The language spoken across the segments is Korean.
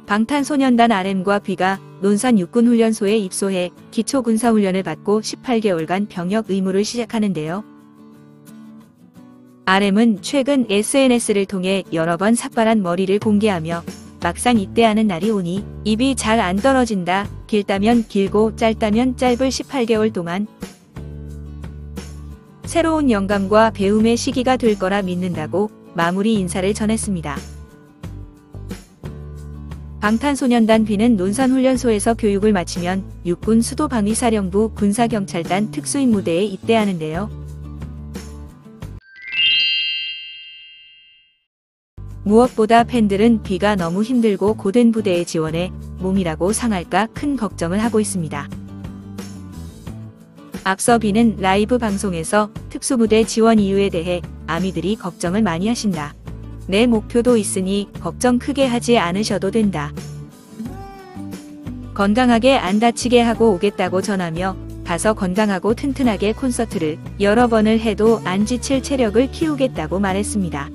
방탄소년단 RM과 B가 논산 육군훈련소에 입소해 기초군사훈련을 받고 18개월간 병역 의무를 시작하는데요. RM은 최근 SNS를 통해 여러 번 삭발한 머리를 공개하며 막상 입대하는 날이 오니 입이 잘 안 떨어진다. 길다면 길고 짧다면 짧을 18개월 동안 새로운 영감과 배움의 시기가 될 거라 믿는다고 마무리 인사를 전했습니다. 방탄소년단 B는 논산훈련소에서 교육을 마치면 육군 수도방위사령부 군사경찰단 특수임무대에 입대하는데요. 무엇보다 팬들은 B가 너무 힘들고 고된 부대에 지원해 몸이라고 상할까 큰 걱정을 하고 있습니다. 앞서 B는 라이브 방송에서 특수부대 지원 이유에 대해 아미들이 걱정을 많이 하신다. 내 목표도 있으니 걱정 크게 하지 않으셔도 된다. 건강하게 안 다치게 하고 오겠다고 전하며 가서 건강하고 튼튼하게 콘서트를 여러 번을 해도 안 지칠 체력을 키우겠다고 말했습니다.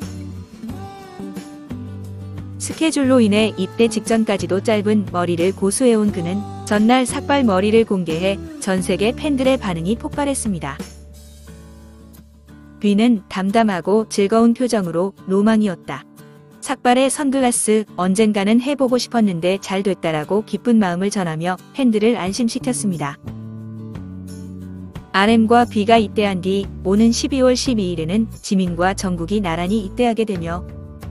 스케줄로 인해 입대 직전까지도 짧은 머리를 고수해온 그는 전날 삭발 머리를 공개해 전 세계 팬들의 반응이 폭발했습니다. B는 담담하고 즐거운 표정으로 로망이었다. 삭발에 선글라스 언젠가는 해보고 싶었는데 잘 됐다라고 기쁜 마음을 전하며 팬들을 안심시켰습니다. RM과 B가 입대한 뒤 오는 12월 12일에는 지민과 정국이 나란히 입대하게 되며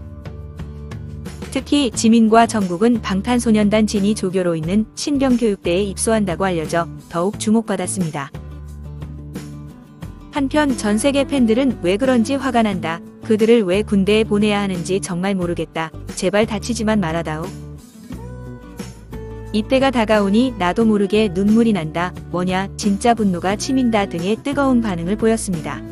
특히 지민과 정국은 방탄소년단 진이 조교로 있는 신병교육대에 입소한다고 알려져 더욱 주목받았습니다. 한편 전세계 팬들은 왜 그런지 화가 난다. 그들을 왜 군대에 보내야 하는지 정말 모르겠다. 제발 다치지만 말아다오. 입대가 다가오니 나도 모르게 눈물이 난다. 뭐냐 진짜 분노가 치민다 등의 뜨거운 반응을 보였습니다.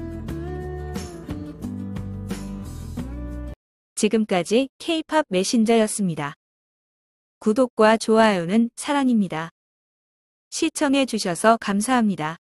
지금까지 K-팝 메신저였습니다. 구독과 좋아요는 사랑입니다. 시청해 주셔서 감사합니다.